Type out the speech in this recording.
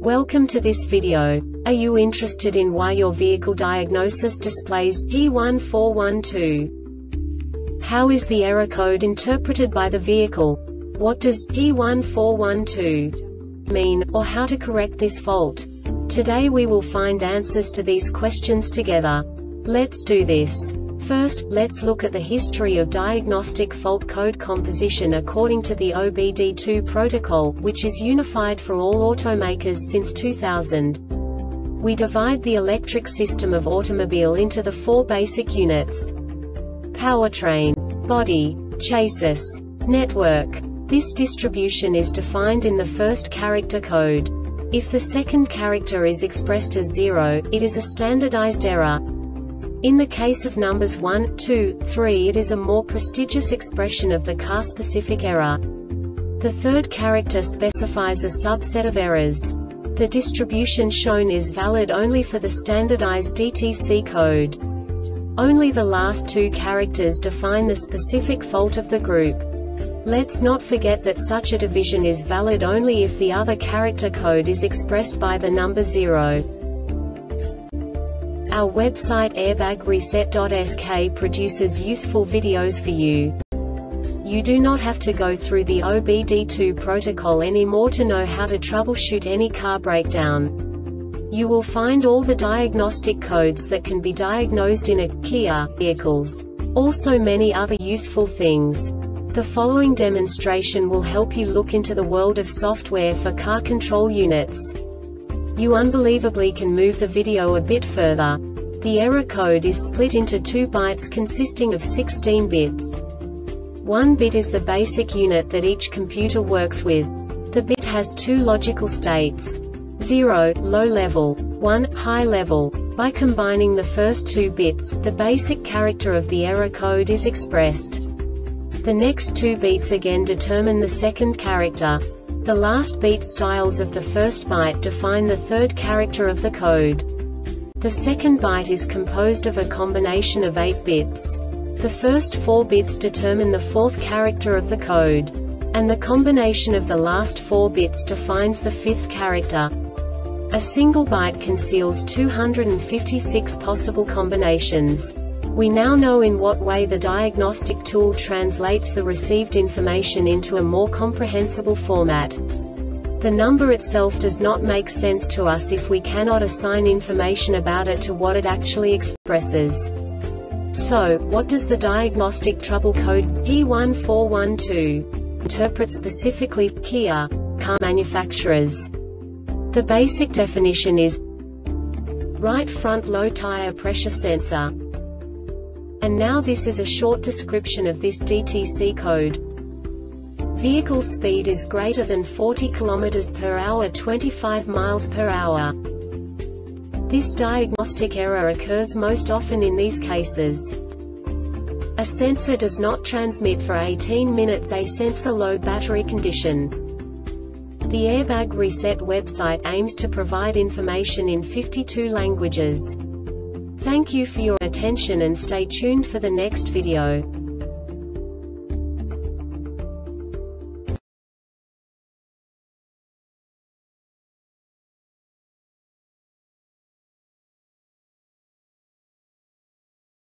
Welcome to this video. Are you interested in why your vehicle diagnosis displays P1412? How is the error code interpreted by the vehicle? What does P1412 mean, or how to correct this fault? Today we will find answers to these questions together. Let's do this. First, let's look at the history of diagnostic fault code composition according to the OBD2 protocol, which is unified for all automakers since 2000. We divide the electric system of automobile into the four basic units: powertrain, body, chassis, network. This distribution is defined in the first character code. If the second character is expressed as 0, it is a standardized error. In the case of numbers 1, 2, 3, it is a more prestigious expression of the car-specific error. The third character specifies a subset of errors. The distribution shown is valid only for the standardized DTC code. Only the last two characters define the specific fault of the group. Let's not forget that such a division is valid only if the other character code is expressed by the number 0. Our website airbagreset.sk produces useful videos for you. You do not have to go through the OBD2 protocol anymore to know how to troubleshoot any car breakdown. You will find all the diagnostic codes that can be diagnosed in a Kia vehicles. Also many other useful things. The following demonstration will help you look into the world of software for car control units. You unbelievably can move the video a bit further. The error code is split into 2 bytes consisting of 16 bits. 1 bit is the basic unit that each computer works with. The bit has 2 logical states: 0, low level, 1, high level. By combining the first 2 bits, the basic character of the error code is expressed. The next 2 beats again determine the second character. The last beat styles of the first byte define the third character of the code. The second byte is composed of a combination of 8 bits. The first 4 bits determine the fourth character of the code. And the combination of the last 4 bits defines the fifth character. A single byte conceals 256 possible combinations. We now know in what way the diagnostic tool translates the received information into a more comprehensible format. The number itself does not make sense to us if we cannot assign information about it to what it actually expresses. So, what does the diagnostic trouble code P1412 interpret specifically for Kia car manufacturers? The basic definition is right front low tire pressure sensor. And now this is a short description of this DTC code. Vehicle speed is greater than 40 km per hour, 25 miles per hour. This diagnostic error occurs most often in these cases: a sensor does not transmit for 18 minutes, a sensor low battery condition. The Airbag Reset website aims to provide information in 52 languages. Thank you for your attention and stay tuned for the next video.